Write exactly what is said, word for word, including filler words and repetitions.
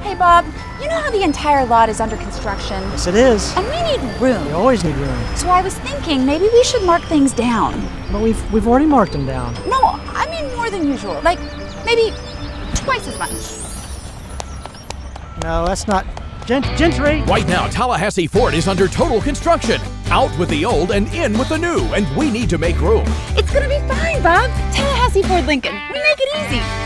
Hey, Bob, you know how the entire lot is under construction? Yes, it is. And we need room. We always need room. So I was thinking maybe we should mark things down. But we've we've already marked them down. No, I mean more than usual. Like, maybe twice as much. No, that's not... Gent Gentry! Right now, Tallahassee Ford is under total construction. Out with the old and in with the new, and we need to make room. It's gonna be fine, Bob. Tallahassee Ford Lincoln. We make it easy.